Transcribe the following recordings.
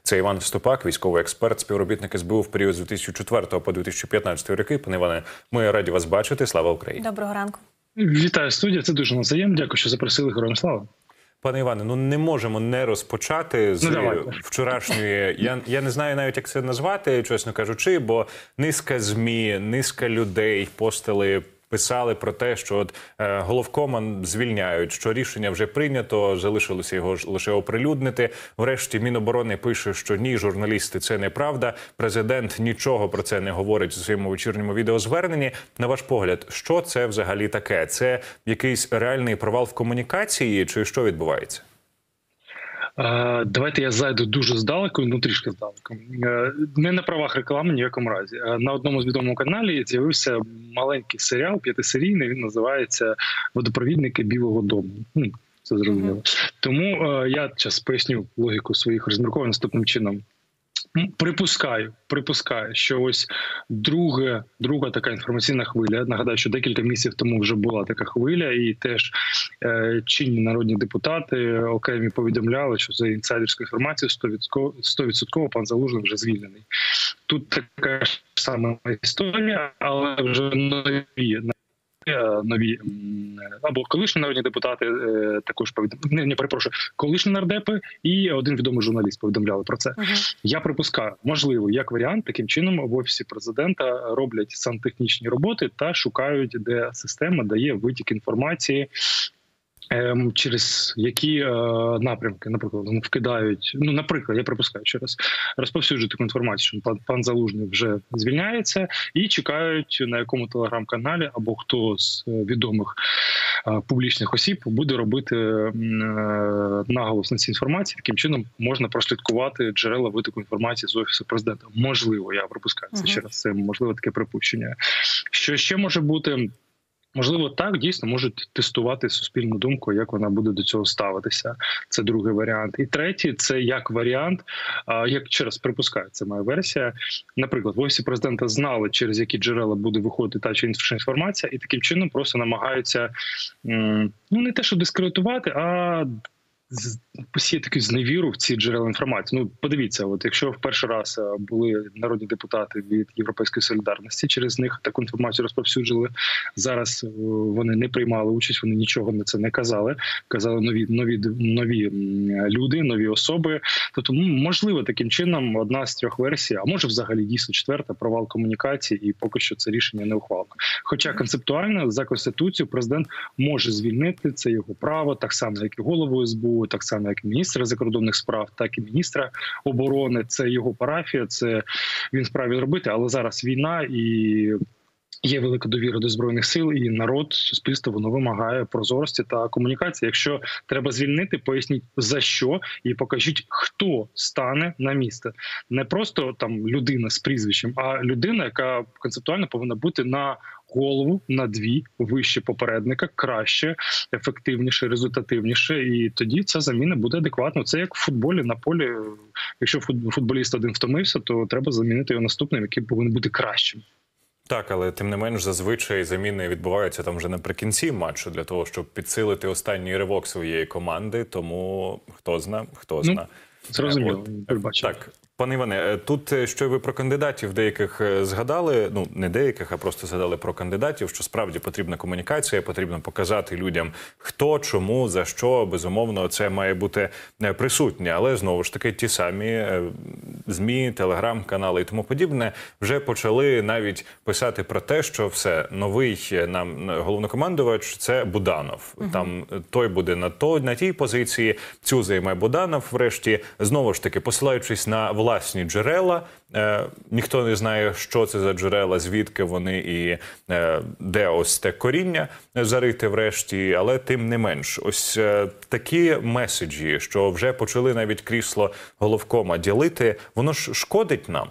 Це Іван Ступак, військовий експерт, співробітник СБУ в період з 2004 по 2015 роки. Пане Іване, ми раді вас бачити. Слава Україні! Доброго ранку. Вітаю, студія. Це дуже навзаєм. Дякую, що запросили. Героям слава. Пане Іване, ну не можемо не розпочати з вчорашньої, я не знаю навіть, як це назвати, чесно кажучи, бо низка ЗМІ, низка людей постили, писали про те, що от головкома звільняють, що рішення вже прийнято, залишилося його лише оприлюднити. Врешті Міноборони пише, що ні, журналісти, це неправда. Президент нічого про це не говорить у своєму вечірньому відеозверненні. На ваш погляд, що це взагалі таке? Це якийсь реальний провал в комунікації чи що відбувається? Давайте я зайду дуже здалеку, ну трішки здалеку. Не на правах реклами ні в якому разі. На одному з відомому каналі з'явився маленький серіал, 5-серійний, він називається «Водопровідники Білого дому». Це зрозуміло. Тому я зараз поясню логіку своїх розмірковань наступним чином. Припускаю, що ось друга така інформаційна хвиля. Нагадаю, що декілька місяців тому вже була така хвиля, і теж чинні народні депутати окремі повідомляли, що за інсайдерською інформацією 100% пан Залужний вже звільнений. Тут така ж сама історія, але вже нові або колишні народні депутати також колишні нардепи і один відомий журналіст повідомляли про це. Я припускаю, можливо, як варіант, таким чином в Офісі президента роблять сантехнічні роботи та шукають, де система дає витік інформації, через які напрямки, наприклад, вкидають, наприклад, я припускаю ще раз, розповсюджують таку інформацію, що пан Залужний вже звільняється, і чекають, на якому телеграм-каналі або хто з відомих публічних осіб буде робити наголос на цій інформації. Таким чином можна прослідкувати джерела витоку інформації з Офісу президента. Можливо, я припускаю це ще раз, це можливо таке припущення. Що ще може бути? Можливо, так, дійсно, можуть тестувати суспільну думку, як вона буде до цього ставитися. Це другий варіант. І третій – це як варіант, як ще раз припускаю, це моя версія. Наприклад, в Офісі президента знали, через які джерела буде виходити та чи інша інформація, і таким чином просто намагаються, не те, що дискредитувати, а посіяти таку зневіру в ці джерела інформації. Подивіться, от якщо в перший раз були народні депутати від Європейської солідарності, через них таку інформацію розповсюджили. Зараз вони не приймали участь, вони нічого на це не казали. Казали нові люди, нові особи. Тобто, можливо, таким чином одна з трьох версій, а може взагалі дійсно четверта, провал комунікації, і поки що це рішення не ухвалено. Хоча концептуально за Конституцією президент може звільнити, це його право, так само, як і голову СБУ, так само, як і міністра закордонних справ, так і міністра оборони. Це його парафія, це він вправі робити, але зараз війна і є велика довіра до Збройних сил, і народ, суспільство, воно вимагає прозорості та комунікації. Якщо треба звільнити, поясніть за що і покажіть, хто стане на місце. Не просто там людина з прізвищем, а людина, яка концептуально повинна бути на голову, на дві вище попередника, краще, ефективніше, результативніше, і тоді ця заміна буде адекватно. Це як в футболі на полі. Якщо футболіст один втомився, то треба замінити його наступним, який повинен бути кращим. Так, але тим не менш зазвичай заміни відбуваються там вже наприкінці матчу для того, щоб підсилити останній ривок своєї команди, тому хто зна. Зрозуміло, так. Пане Іване, тут що ви про кандидатів деяких згадали, не деяких, а просто згадали про кандидатів, що справді потрібна комунікація, потрібно показати людям, хто, чому, за що, безумовно, це має бути присутнє. Але, знову ж таки, ті самі ЗМІ, телеграм-канали і тому подібне вже почали навіть писати про те, що все, новий нам головнокомандувач – це Буданов. Там той буде на тій позиції, цю займе Буданов, врешті, знову ж таки, посилаючись на власні джерела. Ніхто не знає, що це за джерела, звідки вони і де ось те коріння зарите врешті, але тим не менш. Ось такі меседжі, що вже почали навіть крісло головкома ділити, воно ж шкодить нам?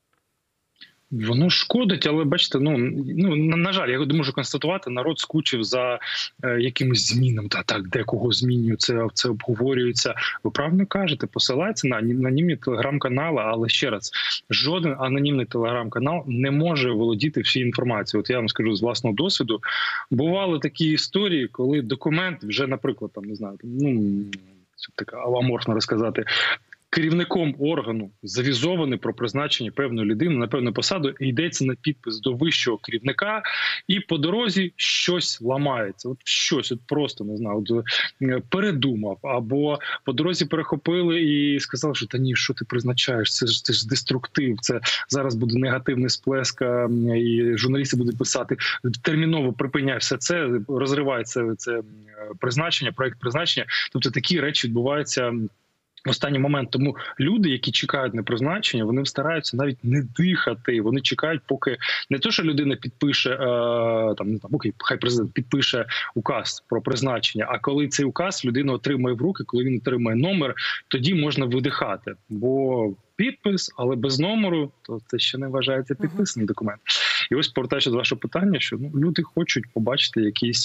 Воно шкодить, але бачите, на жаль, я можу констатувати, народ скучив за якимось змінам. Так, декого змінюють, це обговорюється. Ви правильно кажете, посилається на анонімні телеграм-канали, але ще раз, жоден анонімний телеграм-канал не може володіти всією інформацією. От я вам скажу з власного досвіду, бували такі історії, коли документ вже, наприклад, так аморфно розказати, керівником органу завізований про призначення певної людини на певну посаду, і йдеться на підпис до вищого керівника, і по дорозі щось ламається. От щось, от просто, не знаю, от, передумав, або по дорозі перехопили і сказали, що та ні, що ти призначаєш, це ж деструктив, це зараз буде негативний сплеск, і журналісти будуть писати, терміново припиняй все це, розривай це призначення, проект призначення. Тобто такі речі відбуваються в останній момент. Тому люди, які чекають на призначення, вони стараються навіть не дихати. Вони чекають, поки не то, що людина підпише поки хай президент підпише указ про призначення. А коли цей указ людина отримає в руки, коли він отримає номер, тоді можна видихати. Бо підпис, але без номеру, то це ще не вважається підписаний документ. І ось, повертаючись до вашого питання, що люди хочуть побачити якісь,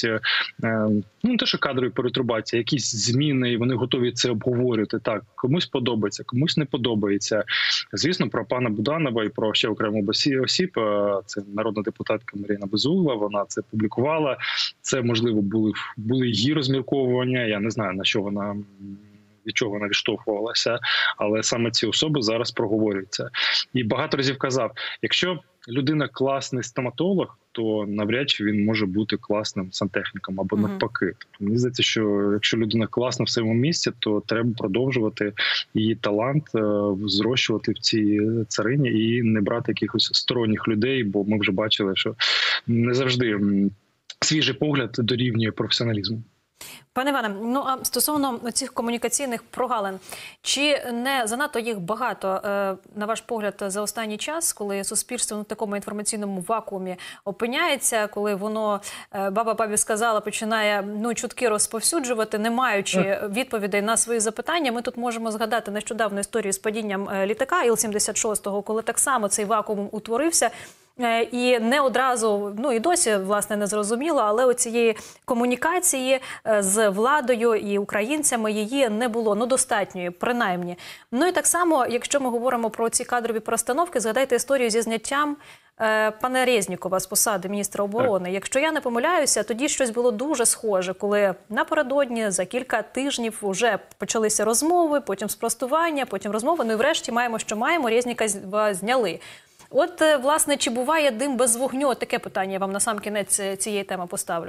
не те, що кадрові перетрубації, якісь зміни, і вони готові це обговорювати. Так, комусь подобається, комусь не подобається. Звісно, про пана Буданова і про ще окрему осіб, це народна депутатка Марина Безугла, вона це публікувала. Це, можливо, були її розмірковування, я не знаю, на що вона... від чого вона відштовхувалася, але саме ці особи зараз проговорюються. І багато разів казав, якщо людина класний стоматолог, то навряд чи він може бути класним сантехніком або навпаки. Тобто, мені здається, що якщо людина класна в своєму місці, то треба продовжувати її талант, зрощувати в цій царині і не брати якихось сторонніх людей, бо ми вже бачили, що не завжди свіжий погляд дорівнює професіоналізму. Пане Іване, ну а стосовно цих комунікаційних прогалин, чи не занадто їх багато, на ваш погляд, за останній час, коли суспільство в такому інформаційному вакуумі опиняється, коли воно, баба бабі сказала, починає чутки розповсюджувати, не маючи відповідей на свої запитання? Ми тут можемо згадати нещодавну історію з падінням літака Іл-76, коли так само цей вакуум утворився. І не одразу, і досі, власне, не зрозуміло, але оцієї комунікації з владою і українцями її не було, достатньої, принаймні. Ну і так само, якщо ми говоримо про ці кадрові перестановки, згадайте історію зі зняттям пана Резнікова з посади міністра оборони. Якщо я не помиляюся, тоді щось було дуже схоже, коли напередодні за кілька тижнів вже почалися розмови, потім спростування, потім розмови, і врешті маємо, що маємо, Резнікова зняли. От, власне, чи буває дим без вогню? Таке питання я вам на сам кінець цієї теми поставлю.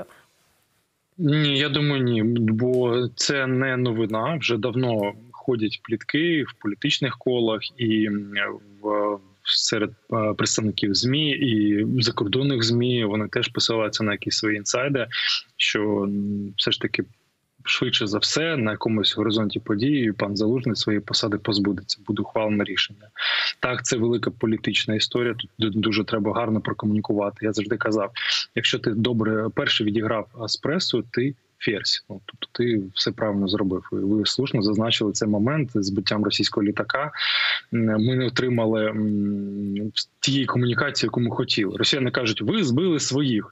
Ні, я думаю, ні. Бо це не новина. Вже давно ходять плітки в політичних колах і серед представників ЗМІ, і закордонних ЗМІ. Вони теж посилаються на якісь свої інсайди, що все ж таки швидше за все, на якомусь горизонті події пан Залужний своєї посади позбудеться, буде ухвалено рішення. Так, це велика політична історія, тут дуже треба гарно прокомунікувати. Я завжди казав, якщо ти добре перший відіграв еспресо, ти ферзь. Тобто ти все правильно зробив. Ви слушно зазначили цей момент з збиттям російського літака. Ми не отримали тієї комунікації, яку ми хотіли. Росіяни кажуть, ви збили своїх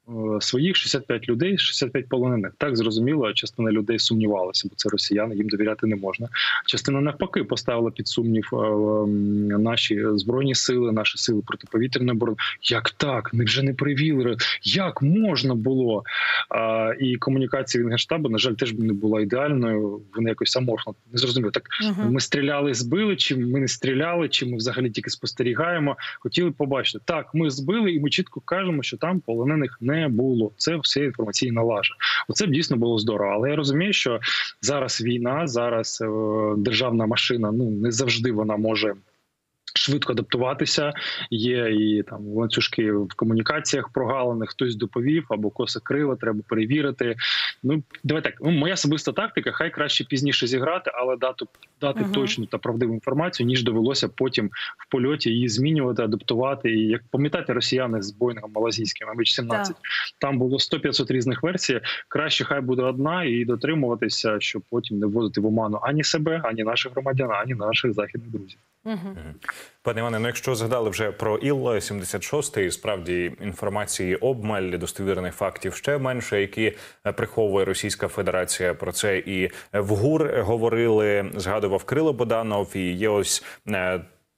65 людей, 65 полонених. Так, зрозуміло, частина людей сумнівалася, бо це росіяни, їм довіряти не можна. Частина навпаки поставила під сумнів наші збройні сили, наші сили протиповітряної оборони. Як так? Невже не перевірили? Як можна було? І комунікація від Генштабу, на жаль, теж не була ідеальною. Вони якось аморфно, не зрозуміло. Так, ми стріляли, збили, чи ми не стріляли, чи ми взагалі тільки спостерігаємо. Хотіли побачити. Так, ми збили, і ми чітко кажемо, що там полонених не було. Це все інформаційна лажа. Оце б дійсно було здорово. Але я розумію, що зараз війна, зараз державна машина, не завжди вона може швидко адаптуватися. Є і там ланцюжки в комунікаціях прогалини, хтось доповів або коса крила, треба перевірити. Давай так, моя особиста тактика, хай краще пізніше зіграти, але дати точну та правдиву інформацію, ніж довелося потім в польоті її змінювати, адаптувати. І як пам'ятаєте, росіяни з Боїнгом малазійським MH17, там було 100-500 різних версій. Краще хай буде одна і дотримуватися, щоб потім не вводити в оману ані себе, ані наших громадян, ані наших західних друзів. Пане Іване, якщо згадали вже про Іл-76, справді інформації обмаль, достовірних фактів ще менше, які приховує Російська Федерація. Про це і в ГУР говорили, згадував Кирило Буданов, і є ось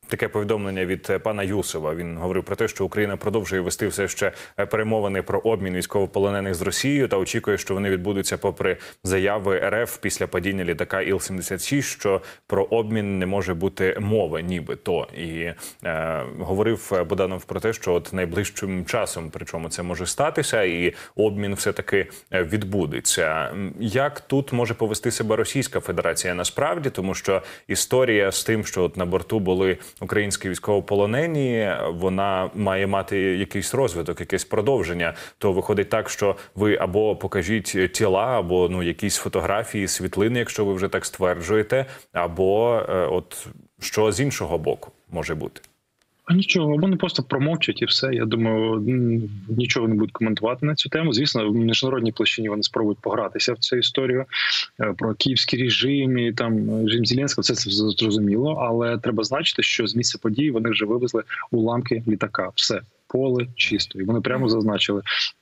таке повідомлення від пана Юсова. Він говорив про те, що Україна продовжує вести все ще перемовини про обмін військовополонених з Росією та очікує, що вони відбудуться попри заяви РФ після падіння літака Іл-76, що про обмін не може бути мови, нібито. І говорив Буданов про те, що от найближчим часом, причому це може статися, і обмін все-таки відбудеться. Як тут може повести себе Російська Федерація насправді? Тому що історія з тим, що от на борту були українські військовополонені, вона має мати якийсь розвиток, якесь продовження. То виходить так, що ви або покажіть тіла, або якісь фотографії, світлини, якщо ви вже так стверджуєте, або от що з іншого боку може бути. А нічого, вони просто промовчать і все. Я думаю, нічого не будуть коментувати на цю тему. Звісно, в міжнародній площині вони спробують погратися в цю історію про київський режим і там режим Зеленського. Це зрозуміло, але треба значити, що з місця події вони вже вивезли уламки літака. Все, поле чисто. І вони прямо зазначили.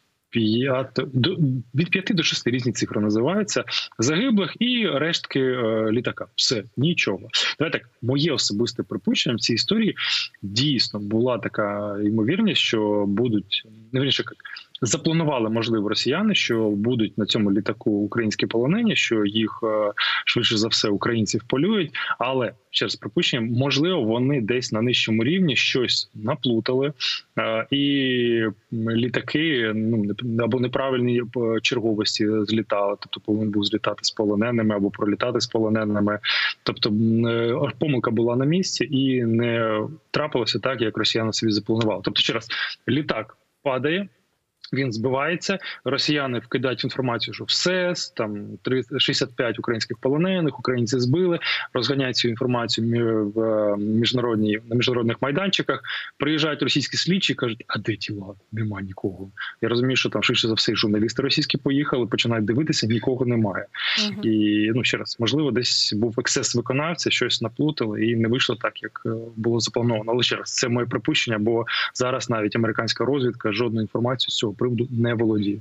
Від 5 до 6 різні цифри називаються, загиблих і рештки літака. Все, нічого. Давайте так, моє особисте припущення в цій історії дійсно була така ймовірність, що будуть, запланували, можливо, росіяни, що будуть на цьому літаку українські полонені, що їх, швидше за все, українців полюють, але, ще раз припущення, можливо, вони десь на нижчому рівні щось наплутали, і літаки або неправильні черговості злітали, тобто повинен був злітати з полоненими або пролітати з полоненими. Тобто помилка була на місці і не трапилося так, як росіяни собі запланували. Тобто, ще раз, літак падає, він збивається, росіяни вкидають інформацію, що все, там 65 українських полонених, українці збили, розганяють цю інформацію на міжнародних майданчиках, приїжджають російські слідчі і кажуть, а де тіла? Нема нікого. Я розумію, що там швидше за все журналісти російські поїхали, починають дивитися, нікого немає. І, ще раз, можливо, десь був ексцес виконавця, щось наплутали і не вийшло так, як було заплановано. Але ще раз, це моє припущення, бо зараз навіть американська розвідка жодну інформацію з цього приводу не володіє.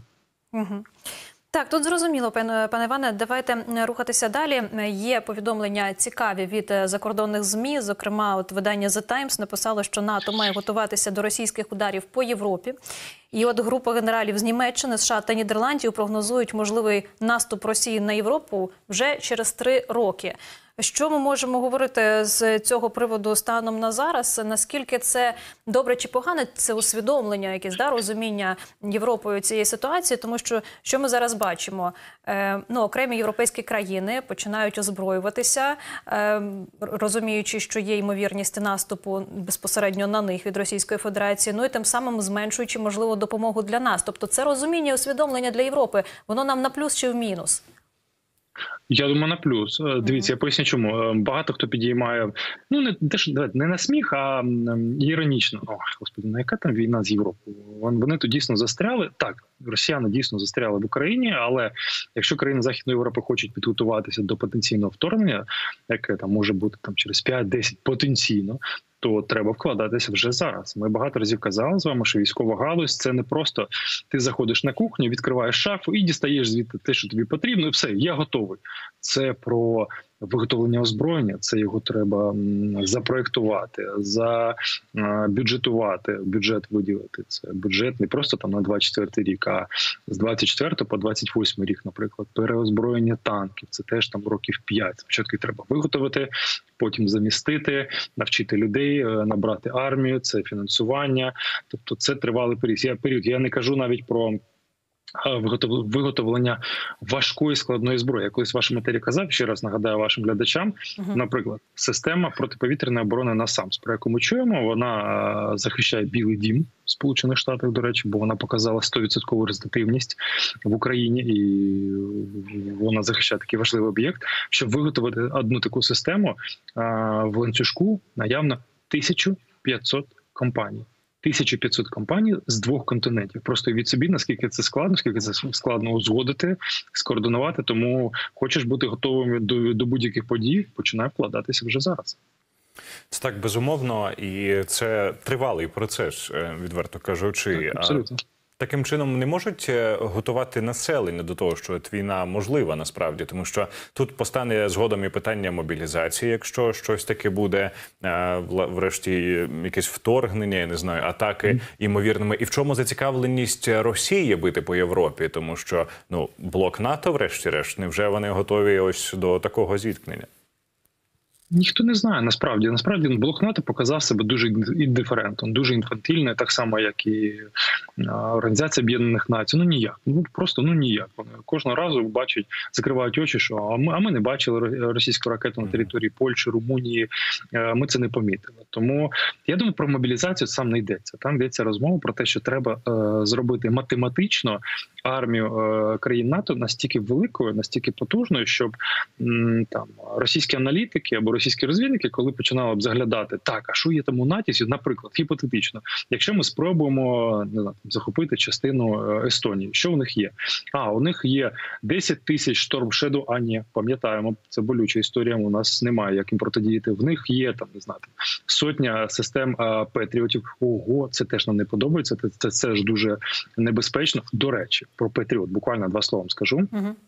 Так, тут зрозуміло, пане Іване. Давайте рухатися далі. Є повідомлення цікаві від закордонних ЗМІ. Зокрема, от видання The Times написало, що НАТО має готуватися до російських ударів по Європі. І от група генералів з Німеччини, США та Нідерландів прогнозують можливий наступ Росії на Європу вже через 3 роки. Що ми можемо говорити з цього приводу станом на зараз? Наскільки це добре чи погане? Це усвідомлення, якесь розуміння Європою цієї ситуації? Тому що ми зараз бачимо? Окремі європейські країни починають озброюватися, розуміючи, що є ймовірність наступу безпосередньо на них від Російської Федерації, і тим самим зменшуючи, можливо, допомогу для нас. Тобто це розуміння і усвідомлення для Європи, воно нам на плюс чи в мінус? Я думаю, на плюс. Дивіться, я поясню чому. Багато хто підіймає, не на сміх, а іронічно. Господи, яка там війна з Європою? Вони тут дійсно застряли. Так, росіяни дійсно застряли в Україні, але якщо країни Західної Європи хочуть підготуватися до потенційного вторгнення, яке там може бути через 5-10 потенційно, то треба вкладатися вже зараз. Ми багато разів казали з вами, що військова галузь – це не просто ти заходиш на кухню, відкриваєш шафу і дістаєш звідти те, що тобі потрібно, і все, я готовий. Це про виготовлення озброєння, це його треба запроєктувати, забюджетувати, бюджет виділити. Це бюджет не просто там на 24 рік, а з 24 по 28 рік, наприклад, переозброєння танків. Це теж там років 5. Спочатку треба виготовити, потім замістити, навчити людей, набрати армію, це фінансування. Тобто це тривалий період. Я не кажу навіть про виготовлення важкої складної зброї. Я колись в вашому етері казав, ще раз нагадаю вашим глядачам, наприклад, система протиповітряної оборони NASAMS, про яку ми чуємо, вона захищає Білий дім в Сполучених Штатах, до речі, бо вона показала 100% результативність в Україні, і вона захищає такий важливий об'єкт. Щоб виготовити одну таку систему, в ланцюжку наявно 1500 компаній. 1500 компаній з 2 континентів. Просто від собі, наскільки це складно узгодити, скоординувати. Тому хочеш бути готовим до будь-яких подій, починай вкладатися вже зараз. Це так, безумовно, і це тривалий процес, відверто кажучи. Абсолютно. Таким чином не можуть готувати населення до того, що от війна можлива насправді, тому що тут постане згодом і питання мобілізації, якщо щось таке буде, врешті якесь вторгнення, я не знаю, атаки імовірними. І в чому зацікавленість Росії бити по Європі? Тому що, ну, блок НАТО, врешті-решт, невже вони готові ось до такого зіткнення? Ніхто не знає, насправді. Насправді блок НАТО показав себе дуже індиферентом, дуже інфантильно, так само, як і Організація Об'єднаних Націй. Ну ніяк. Просто ніяк. Вони кожного разу бачать, закривають очі, що а ми не бачили російську ракету на території Польщі, Румунії, ми це не помітили. Тому, я думаю, про мобілізацію сам не йдеться. Там йдеться розмова про те, що треба зробити математично армію країн НАТО настільки великою, настільки потужною, щоб там російські аналітики або російські розвідники, коли починали б заглядати, так, а що є там у натівців, наприклад, гіпотетично, якщо ми спробуємо, не знаю, захопити частину Естонії, що у них є? У них є 10 тисяч Storm Shadow, а ні, пам'ятаємо, це болюча історія, у нас немає як їм протидіяти. В них є, там, не знаю, сотня систем Петріотів. Ого, це теж нам не подобається, це ж дуже небезпечно. До речі, про Петріот, буквально 2 слова скажу.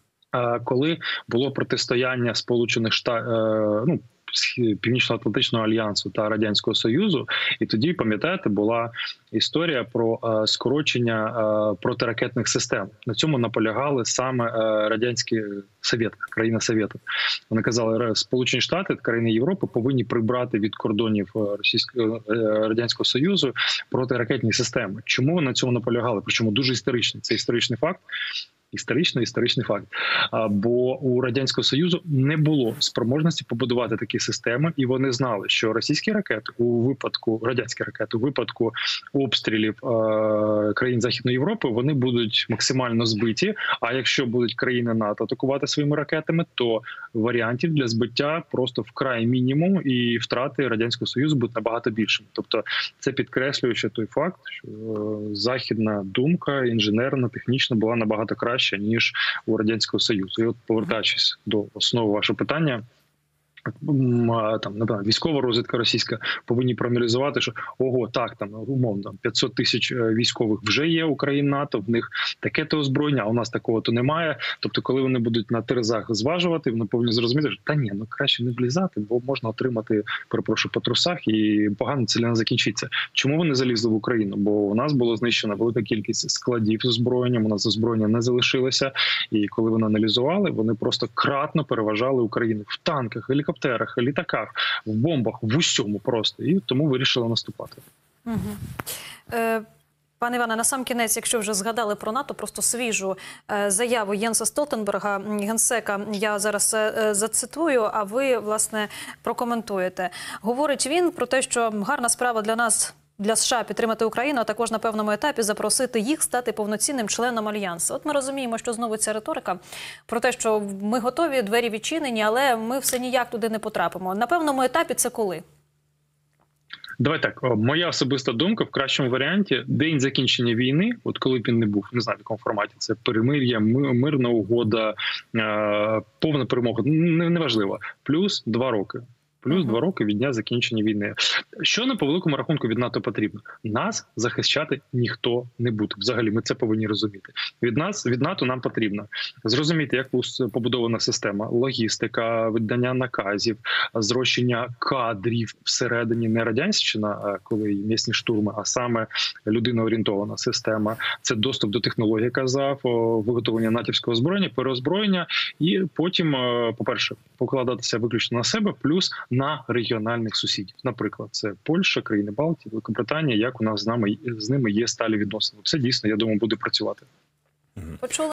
Коли було протистояння Сполучених Штатів, Північно-Атлантичного альянсу та Радянського Союзу, і тоді, пам'ятаєте, була історія про скорочення протиракетних систем. На цьому наполягали саме радянські Совєти, країна Совєтів. Вони казали, Сполучені Штати, країни Європи повинні прибрати від кордонів Радянського Союзу протиракетні системи. Чому вони на цьому наполягали? Причому дуже історичний. Це історичний факт. Історичний факт. Бо у Радянського Союзу не було спроможності побудувати такі системи, і вони знали, що російські ракети радянські ракети у випадку обстрілів країн Західної Європи, вони будуть максимально збиті, а якщо будуть країни НАТО атакувати своїми ракетами, то варіантів для збиття просто вкрай мінімум, і втрати Радянського Союзу будуть набагато більшими. Тобто це підкреслює ще той факт, що західна думка, інженерна, технічна була набагато краще, ніж у Радянського Союзу. І от, повертаючись до основи вашого питання, там, напевно, військова розвідка російська повинні проаналізувати, що умовно 500 тисяч військових вже є у країн НАТО, в них таке-то озброєння, а у нас такого-то немає. Тобто, коли вони будуть на терезах зважувати, вони повинні зрозуміти, що краще не влізати, бо можна отримати, перепрошую, по трусах, і погано це не закінчиться. Чому вони залізли в Україну? Бо у нас було знищена велика кількість складів з озброєнням, у нас озброєння не залишилося, і коли вони аналізували, вони просто кратно переважали Україну в танках, гелікоптерах, літаках, в бомбах, в усьому просто. І тому вирішили наступати. Пане Іване, насамкінець, якщо вже згадали про НАТО, просто свіжу заяву Єнса Столтенберга, генсека, я зараз зацитую, а ви, власне, прокоментуєте. Говорить він про те, що гарна справа для нас, для США підтримати Україну, а також на певному етапі запросити їх стати повноцінним членом Альянсу. От ми розуміємо, що знову ця риторика про те, що ми готові, двері відчинені, але ми все ніяк туди не потрапимо. На певному етапі це коли? Давай так, моя особиста думка, в кращому варіанті, день закінчення війни, от коли б він не був, не знаю в якому форматі, це перемир'я, мирна угода, повна перемога, неважливо, плюс 2 роки. Плюс 2 роки від дня закінчення війни. Що на по великому рахунку від НАТО потрібно? Нас захищати ніхто не буде. Взагалі, ми це повинні розуміти. Від НАТО нам потрібно зрозуміти, як побудована система, логістика, видання наказів, зрощення кадрів всередині, не радянщина, коли місні штурми, а саме людиноорієнтована система. Це доступ до технологій, казав, виготовлення натівського озброєння, переозброєння і потім, по-перше, покладатися виключно на себе, плюс на регіональних сусідів. Наприклад, це Польща, країни Балтії, Великобританія, як у нас з ними є сталі відносини. Це дійсно, я думаю, буде працювати. Почули.